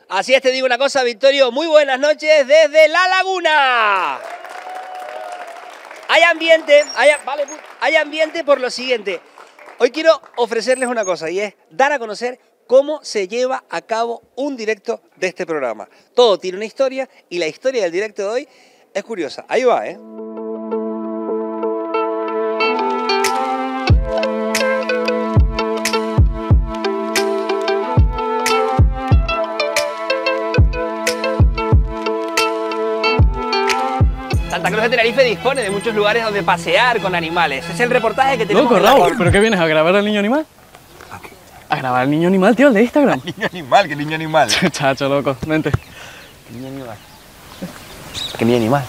Así es, te digo una cosa, Victorio, muy buenas noches desde La Laguna. Hay ambiente por lo siguiente. Hoy quiero ofrecerles una cosa y es dar a conocer cómo se lleva a cabo un directo de este programa. Todo tiene una historia y la historia del directo de hoy es curiosa. Ahí va, ¿eh? Santa Cruz de Tenerife dispone de muchos lugares donde pasear con animales. Es el reportaje que tenemos. Loco, Raúl, ¿pero qué vienes a grabar al niño animal? ¿A qué? A grabar al niño animal, tío, el de Instagram. Niño animal, ¿qué niño animal? Chacho, loco, vente. ¿Qué niño animal? ¿Qué niño animal?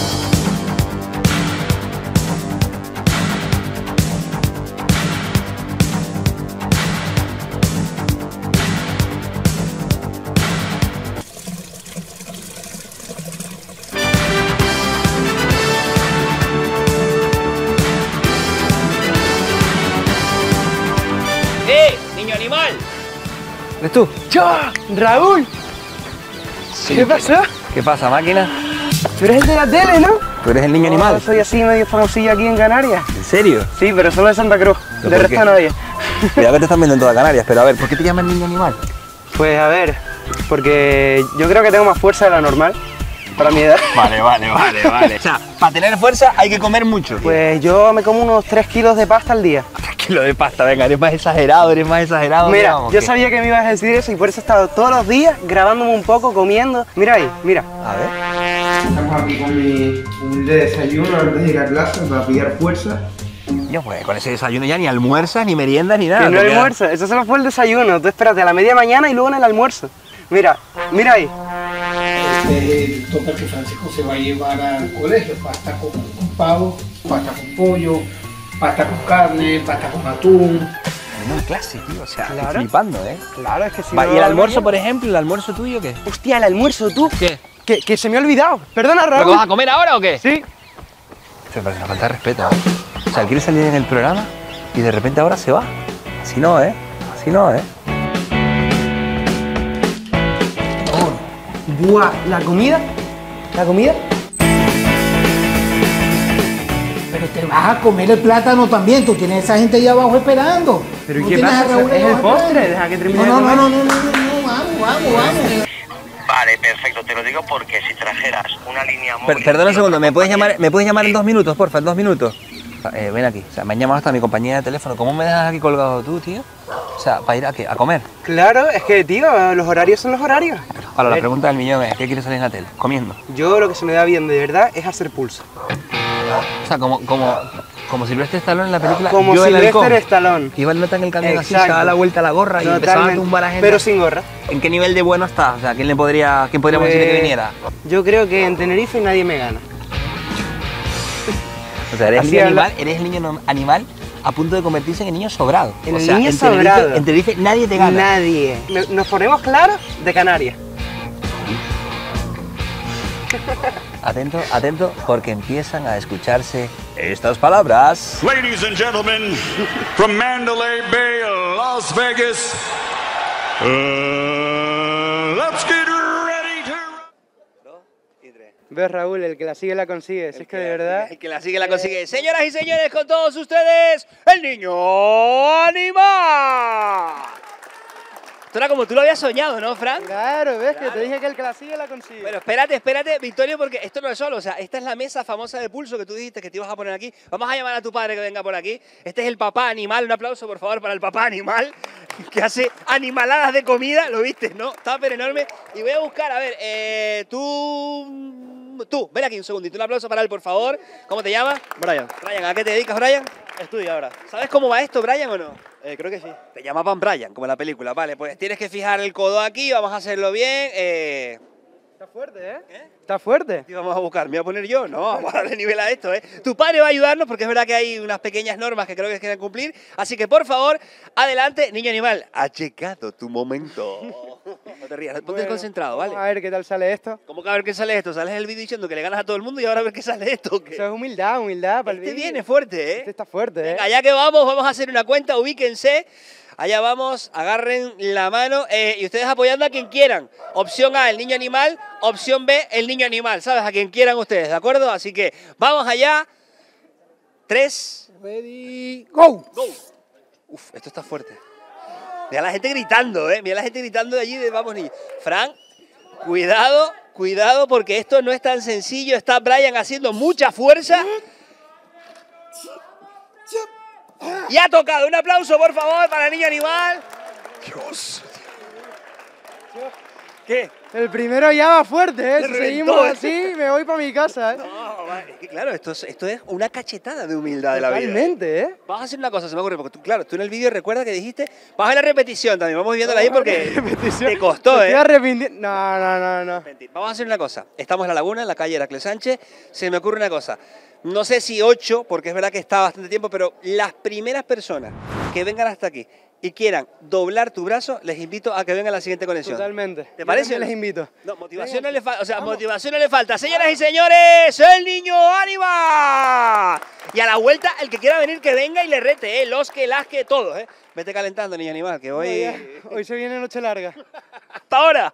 ¡Niño animal! ¿Eres tú? ¡Yo! ¡Raúl! Sí. ¿Qué pasa? ¿Qué pasa, máquina? Tú eres el de la tele, ¿no? ¿Tú eres el niño animal? Soy así medio famosillo aquí en Canarias. ¿En serio? Sí, pero solo de Santa Cruz. ¿Pero De por resto qué? nadie. Cuidado que te están viendo en toda Canarias, pero a ver, ¿por qué te llaman niño animal? Pues a ver, porque yo creo que tengo más fuerza de la normal para mi edad. Vale. O sea, para tener fuerza hay que comer mucho. Tío. Pues yo me como unos 3 kilos de pasta al día. 3 kilos de pasta, venga, eres más exagerado. Mira, yo sabía que me ibas a decir eso y por eso he estado todos los días grabándome un poco, comiendo. Mira ahí, mira. A ver. Estamos aquí con mi humilde desayuno antes de ir a clase para pillar fuerza. Yo pues con ese desayuno ya ni almuerzas, ni meriendas, ni nada. Que no te queda- almuerzo, eso solo fue el desayuno. Tú espérate a la media mañana y luego en el almuerzo. Mira, mira ahí. Toca que Francisco se va a llevar al colegio, pasta con pavo, pasta con pollo, pasta con carne, pasta con atún. Menuda clase, tío, o sea, Claro. estoy flipando, ¿eh? Claro, es que si Va, no ¿y el lo almuerzo, hago por ejemplo, el almuerzo tuyo qué? bien. Hostia, el almuerzo, tú. ¿Qué? Que se me ha olvidado. Perdona, ¿Lo que Raúl. vas a comer ahora o qué? Sí. Se me parece una falta de respeto, ¿eh? O sea, quiere salir en el programa y de repente ahora se va. Así no, ¿eh? Así no, ¿eh? Buah, ¿la comida? ¿La comida? Pero te vas a comer el plátano también, tú tienes esa gente allá abajo esperando. Pero ¿y ¿No qué tienes pasa? a Raúl Es allá el abajo postre, esperando? deja que termine de No, comer. vamos. Vale, perfecto, te lo digo porque si trajeras una línea móvil... Perdona un segundo, ¿me puedes llamar en 2 minutos, porfa? En 2 minutos. Ven aquí, o sea, me han llamado hasta mi compañía de teléfono. ¿Cómo me dejas aquí colgado tú, tío? O sea, ¿para ir a qué? ¿A comer? Claro, es que, tío, los horarios son los horarios. Ahora, la ver. pregunta del millón es, ¿qué quieres salir en la tele? Comiendo. Yo lo que se me da bien de verdad es hacer pulso. O sea, como Silvestre Stallone en la película Como Yo el halcón. Sylvester Stallone. Que iba el nota en el camión así, se Exacto. daba la vuelta a la gorra y empezaba a Totalmente, tumbar a gente. pero sin gorra. ¿En qué nivel de bueno está? O sea, quién podríamos decirle que viniera? Yo creo que en Tenerife nadie me gana. O sea, eres el Así niño habla- animal, eres el niño animal a punto de convertirse en el niño sobrado. En o el sea, niño en Tenerife- sobrado. En Tenerife nadie te gana. Nadie. Nos ponemos claros de Canarias. Atento, porque empiezan a escucharse estas palabras. Ladies and gentlemen, from Mandalay Bay, Las Vegas, let's get ready to... Ves, Raúl, el que la sigue la consigue. Si es que de verdad... El que la sigue la consigue. Señoras y señores, con todos ustedes, el niño animal. Esto era como tú lo habías soñado, ¿no, Fran? Claro, ves que te dije que el que la sigue la consigue. Bueno, espérate, Victorio, porque esto no es solo. O sea, esta es la mesa famosa de pulso que tú dijiste que te ibas a poner aquí. Vamos a llamar a tu padre que venga por aquí. Este es el papá animal. Un aplauso, por favor, para el papá animal, que hace animaladas de comida. ¿Lo viste, no? Está pero enorme. Y voy a buscar, a ver, tú, ven aquí un segundito. Un aplauso para él, por favor. ¿Cómo te llamas? Brian, Brian, ¿a qué te dedicas, Brian? estudia ahora. ¿Sabes cómo va esto, Brian, o no? Creo que sí. Te llamaban Brian, como en la película. Vale, pues tienes que fijar el codo aquí. Vamos a hacerlo bien. Está fuerte, ¿eh? Está fuerte. ¿Qué vamos a buscar? ¿Me voy a poner yo? No, vamos a darle nivel a esto, ¿eh? Tu padre va a ayudarnos porque es verdad que hay unas pequeñas normas que creo que quieren cumplir. Así que, por favor, adelante, niño animal. Ha llegado tu momento. No te rías, ponte Bueno, concentrado, ¿vale? Vamos a ver qué tal sale esto. ¿Cómo que a ver qué sale esto? Sales el vídeo diciendo que le ganas a todo el mundo y ahora a ver qué sale esto. ¿Qué? Eso es humildad para el Este vídeo. viene fuerte, ¿eh? Este está fuerte, ¿eh? Venga, ya que vamos a hacer una cuenta, ubíquense. Allá vamos, agarren la mano y ustedes apoyando a quien quieran. Opción A, el niño animal. Opción B, el niño animal. ¿Sabes? A quien quieran ustedes, ¿de acuerdo? Así que vamos allá. 3. Ready, go. Go. Uf, esto está fuerte. Mira la gente gritando, ¿eh? Mira la gente gritando de allí de vamos niños. Fran, cuidado, cuidado porque esto no es tan sencillo. Está Brian haciendo mucha fuerza. Y ha tocado. Un aplauso, por favor, para el niño animal. Dios. ¿Qué? El primero ya va fuerte, ¿eh? Si Reventó, seguimos ¿eh? así, me voy para mi casa, ¿eh? No, es que claro, esto es una cachetada de humildad de la vida. Totalmente, ¿eh? Vamos a hacer una cosa, se me ocurre, porque tú, claro, tú en el vídeo recuerda que dijiste, vamos a ver la repetición también, vamos viéndola ahí porque te costó, Me ¿eh? estoy arrepintiendo. No. Mentira. Vamos a hacer una cosa, estamos en La Laguna, en la calle Heracles Sánchez, se me ocurre una cosa, no sé si 8, porque es verdad que está bastante tiempo, pero las primeras personas que vengan hasta aquí y quieran doblar tu brazo, les invito a que vengan a la siguiente conexión. Totalmente. ¿Te parece? Yo les invito. No, motivación no le falta, o sea, motivación no le falta. Señoras y señores, el niño animal. Y a la vuelta, el que quiera venir, que venga y le rete, los que, las que, todos, Vete calentando, niño animal, que hoy... Hoy se viene noche larga. ¡Hasta ahora!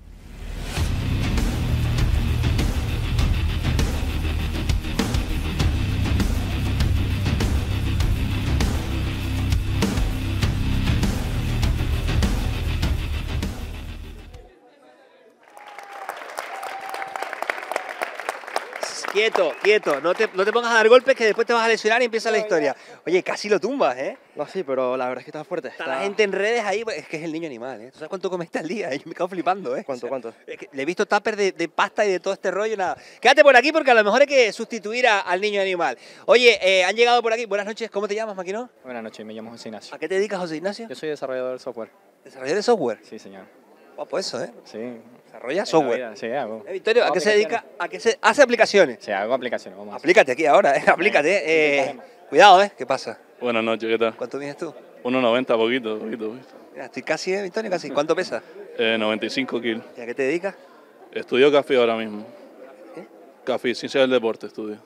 Quieto, quieto, no te pongas a dar golpes que después te vas a lesionar y empieza la historia. Oye, casi lo tumbas, ¿eh? No, sí, pero la verdad es que está fuerte. Está la gente en redes ahí, es que es el niño animal, ¿eh? ¿Tú sabes cuánto comiste al día? Yo me quedo flipando, ¿eh? ¿Cuánto? Es que le he visto tupper de pasta y de todo este rollo, nada. Quédate por aquí porque a lo mejor hay que sustituir al niño animal. Oye, han llegado por aquí. Buenas noches, ¿cómo te llamas, Maquinón? Buenas noches, me llamo José Ignacio. ¿A qué te dedicas, José Ignacio? Yo soy desarrollador de software. ¿Desarrollador de software? Sí, señor. Guapo eso, ¿eh? Sí. Desarrolla En software. la vida, sí, hago. Victorio, ¿a Hago qué se dedica? aplicaciones. Hace aplicaciones. Sí, hago aplicaciones, vamos a hacer. Aplícate aquí ahora, aplícate. sin problema. Cuidado, ¿Qué pasa? Buenas noches, ¿qué tal? ¿Cuánto tienes tú? 1,90, poquito. Mira, estoy casi, Victorio, casi. ¿Cuánto pesas? 95 kilos. ¿Y a qué te dedicas? Estudio café ahora mismo. ¿Qué? Café, ciencia del deporte estudio.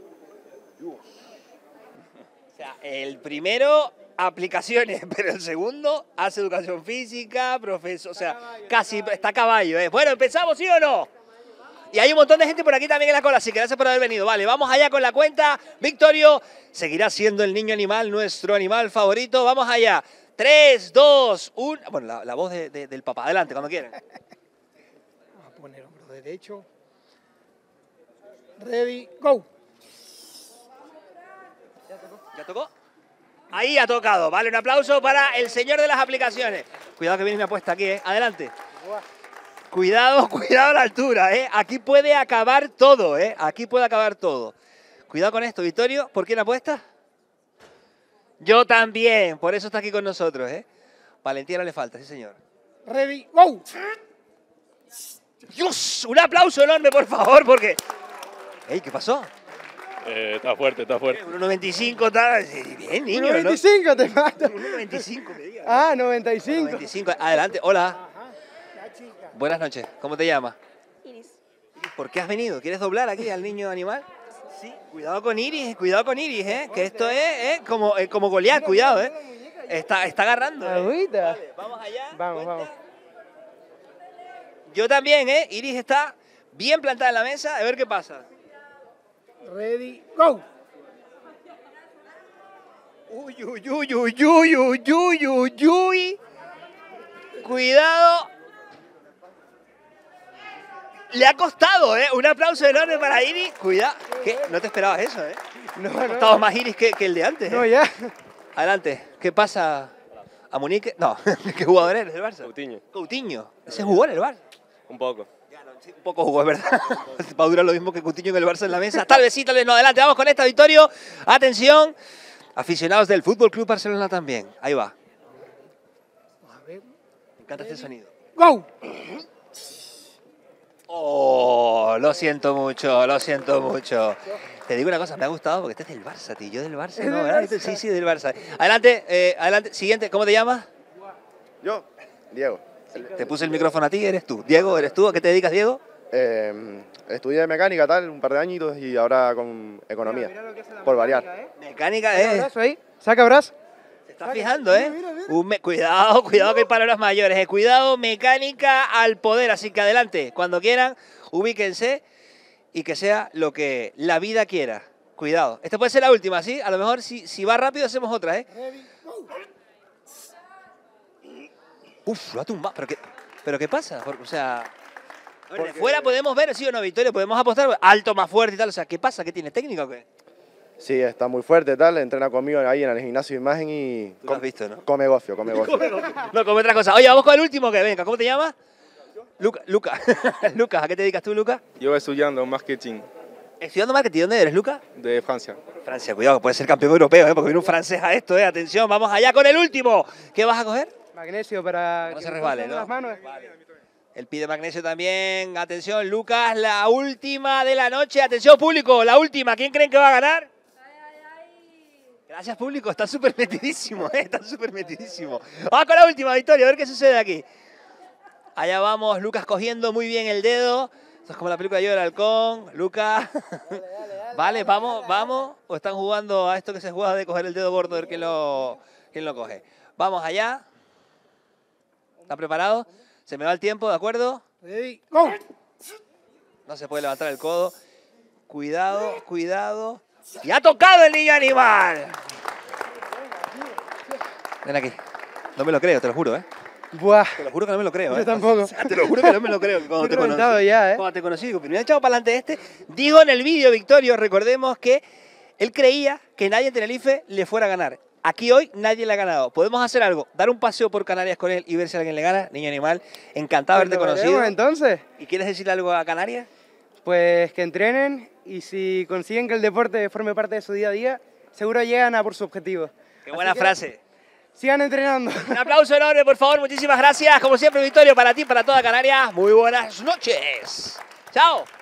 O sea, el primero, aplicaciones, pero el segundo hace educación física, profesor, o sea, casi está a caballo, Bueno, ¿empezamos, sí o no? Y hay un montón de gente por aquí también en la cola, así que gracias por haber venido. Vale, vamos allá con la cuenta. Victorio seguirá siendo el niño animal, nuestro animal favorito. Vamos allá. 3, 2, 1. Bueno, la voz del papá. Adelante, cuando quieran. Vamos a poner hombro derecho. Ready, go. ¿Ya tocó? Ahí ha tocado. Vale, un aplauso para el señor de las aplicaciones. Cuidado que viene mi apuesta aquí, Adelante. Cuidado a la altura, Aquí puede acabar todo, Aquí puede acabar todo. Cuidado con esto, Victorio. ¿Por quién apuesta? Yo también. Por eso está aquí con nosotros, Valentía no le falta, sí, señor. Ready, go. ¡Dios! Un aplauso enorme, por favor, porque... Ey, ¿qué pasó? Está fuerte. 1,95 está... Bien, niño, 95 te mata. 1,95 me digas. Ah, 95. 95. Adelante, hola. Buenas noches. ¿Cómo te llamas? Iris. ¿Por qué has venido? ¿Quieres doblar aquí al niño animal? Sí. Cuidado con Iris, que esto es como Goliat, cuidado, Está agarrando. Agüita. Vale, vamos allá. Vamos. Yo también, Iris está bien plantada en la mesa. A ver qué pasa. Ready, go. Uy. Cuidado. Le ha costado, Un aplauso enorme para Iris. Cuidado. ¿Qué? No te esperabas eso, No, Ha costado más Iris que el de antes. No, ya. Adelante. ¿Qué pasa? ¿A Munique? No. ¿Qué jugador eres del Barça? Coutinho. ¿Ese jugó en el Barça? Un poco. Sí, un poco jugó, es verdad. Va a durar lo mismo que Coutinho en el Barça en la mesa. Tal vez sí, tal vez no. Adelante, vamos con esta, Victorio. Atención. Aficionados del Fútbol Club Barcelona también. Ahí va. Me encanta este sonido. Go. Oh, lo siento mucho. Te digo una cosa, me ha gustado porque este es del Barça, tío. Yo del Barça, ¿no? ¿Verdad? Sí, del Barça. Adelante. Siguiente, ¿cómo te llamas? Yo, Diego. Te puse el micrófono a ti, eres tú. Diego, ¿eres tú? ¿A qué te dedicas, Diego? Estudié mecánica, un par de añitos y ahora con economía, por variar. Mecánica, Saca brazo ahí. Saca brazo. Te estás fijando, Cuidado que hay palabras mayores. Cuidado, mecánica al poder. Así que adelante, cuando quieran, ubíquense y que sea lo que la vida quiera. Cuidado. Esta puede ser la última, ¿sí? A lo mejor si va rápido hacemos otra, ¿eh? Uf, lo ha tumbado. ¿Pero qué pasa? O sea, porque fuera podemos ver, sí o no, Victoria, podemos apostar alto, más fuerte y tal. O sea, ¿qué pasa? ¿Qué tiene? ¿Técnica o qué? Sí, está muy fuerte, tal. Entrena conmigo ahí en el gimnasio de imagen y... Tú lo has visto, ¿no? Come gofio, come gofio. No, come otra cosa. Oye, vamos con el último que venga. ¿Cómo te llamas? Lucas. Lucas, ¿a qué te dedicas tú, Lucas? Yo estudiando marketing. ¿Estudiando marketing? ¿Dónde eres, Lucas? De Francia. Francia, cuidado, que puede ser campeón europeo, porque viene un francés a esto, Atención, vamos allá con el último. ¿Qué vas a coger? Magnesio para no que se resbale, ¿no? las manos. Vale. Él pide magnesio también. Atención, Lucas, la última de la noche. Atención, público, la última. ¿Quién creen que va a ganar? Gracias, público. Está súper metidísimo, Está súper metidísimo. Vamos con la última, Victoria, a ver qué sucede aquí. Allá vamos, Lucas cogiendo muy bien el dedo. Esto es como la película de Yo el Halcón. Lucas. Vale, vamos. O están jugando a esto que se juega de coger el dedo gordo, de quién lo coge. Vamos allá. ¿Está preparado? Se me va el tiempo, ¿de acuerdo? No se puede levantar el codo. Cuidado. ¡Y ha tocado el niño animal! Ven aquí. No me lo creo, te lo juro, Buah. Te lo juro que no me lo creo, Yo tampoco. O sea, te lo juro que no me lo creo. Cuando te conocí, ya, cuando te conocí, digo, pero me ha echado para adelante Dijo en el vídeo, Victorio, recordemos que él creía que nadie en Tenerife le fuera a ganar. Aquí hoy nadie le ha ganado. Podemos hacer algo, dar un paseo por Canarias con él y ver si alguien le gana. Niño animal, encantado de haberte conocido. Entonces. ¿Y quieres decirle algo a Canarias? Pues que entrenen y si consiguen que el deporte forme parte de su día a día, seguro llegan a por su objetivo. Qué buena frase. Sigan entrenando. Un aplauso enorme, por favor. Muchísimas gracias. Como siempre, Victorio, para ti, para toda Canarias. Muy buenas noches. Chao.